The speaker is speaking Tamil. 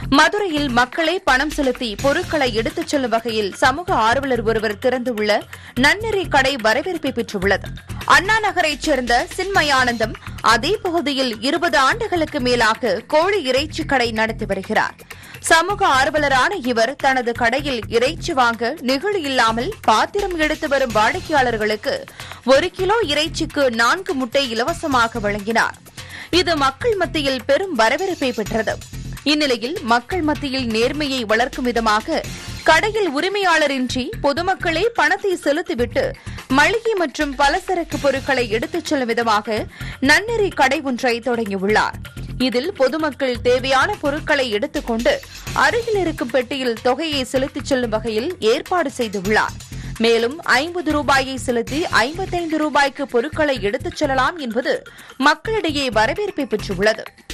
மதுரையில் மக்களே பணம் செலுத்தி பொருட்களை எடுத்துச் செல்லும் வகையில் சமூக ஆர்வலர் ஒருவர் திறந்துள்ள நன்னெறி கடை வரவேற்பை பெற்றுள்ளது. அண்ணா நகரைச் சேர்ந்த சின்மயானந்தம் அதே பகுதியில் 20 ஆண்டுகளுக்கு மேலாக கோழி இறைச்சி கடை நடத்தி வருகிறார். சமூக ஆர்வலரான இவர் தனது கடையில் இறைச்சி வாங்க நெகிழி இல்லாமல் பாத்திரம் எடுத்து வரும் வாடிக்கையாளர்களுக்கு 1 கிலோ இறைச்சிக்கு 4 முட்டை இலவசமாக வழங்கினார். இது மக்கள் மத்தியில் பெரும் வரவேற்பை பெற்றது. இந்நிலையில் மக்கள் மத்தியில் நேர்மையை வளர்க்கும் விதமாக கடையில் உரிமையாளரின்றி பொதுமக்களே பணத்தை செலுத்திவிட்டு மளிகை மற்றும் பலசரக்கு பொருட்களை எடுத்துச் செல்லும் விதமாக நன்னெறி கடை ஒன்றை தொடங்கியுள்ளார். இதில் பொதுமக்கள் தேவையான பொருட்களை எடுத்துக் கொண்டு அருகில் இருக்கும் பெட்டியில் தொகையை செலுத்திச் செல்லும் வகையில் ஏற்பாடு செய்துள்ளார். மேலும் 50 ரூபாயை செலுத்தி 55 ரூபாய்க்கு பொருட்களை எடுத்துச் செல்லலாம் என்பது மக்களிடையே வரவேற்பை பெற்றுள்ளது.